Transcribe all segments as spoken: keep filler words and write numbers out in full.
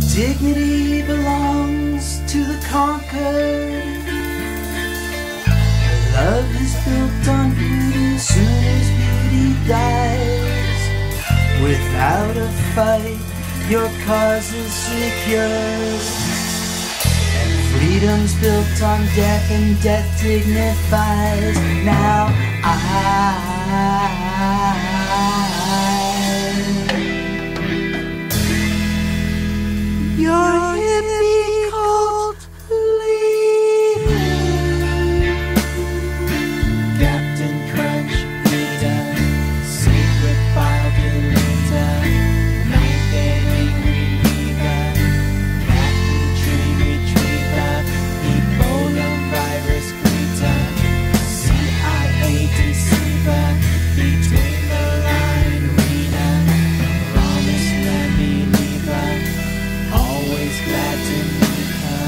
Dignity belongs to the conquered. Love is built on beauty, soon as beauty dies. Without a fight, your cause is secure. And freedom's built on death, and death dignifies. Now I Your hippie cult leader, Captain Crunch Eater, secret file deleter, night-getting reliever, Captain Tree Retriever, Ebola virus greeter, C I A deceiver, between the line reader, promised land believer, always glad to meet her.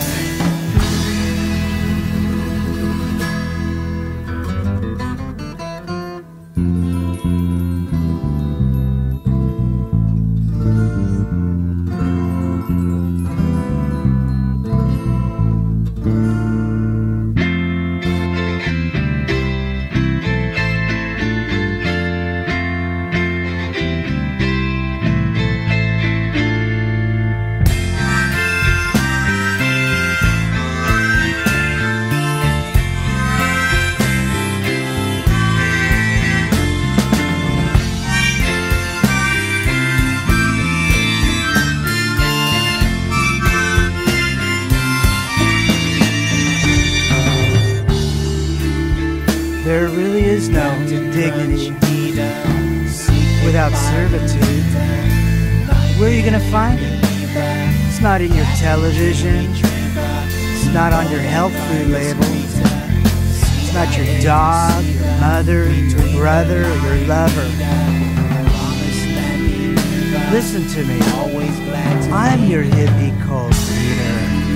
There really is no dignity without servitude. Where are you going to find it? It's not in your television. It's not on your health food label. It's not your dog, your mother, your brother, or your lover. Listen to me. I'm your hippie cult leader.